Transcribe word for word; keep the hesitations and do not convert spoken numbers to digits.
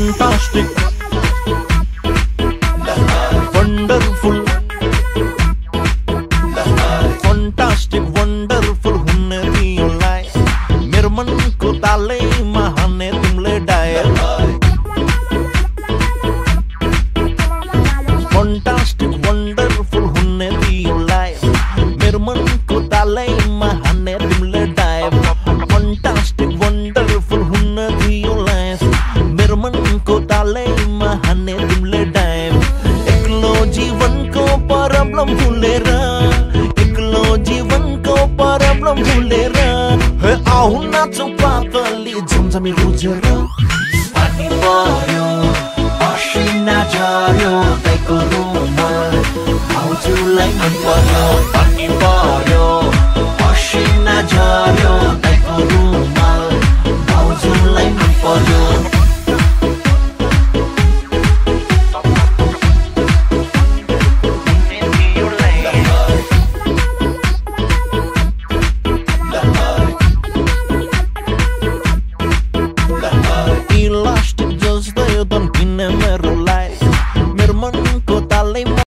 fantastic, wonderful, fantastic, wonderful हुने तिमीलाई मेरो मनको तालैमा हान्ने तिमीले डायल fantastic, wonderful हुने तिमीलाई मेरो मनको तालैमा हान्ने तिमीले डायल fantastic, wonderful हुने तिमीलाई मेरो मनको तालैमा हान्ने तिमीले डायल एक्लो जीवनको प्रब्लम भुलेर एक्लो जीवनको प्रब्लम भुलेर हे आउ नाचौ पातली झमझमी रुझेर पानी पर्यो पसिना झर्यो तैको रुममा आउँछुलाई मन पर्यो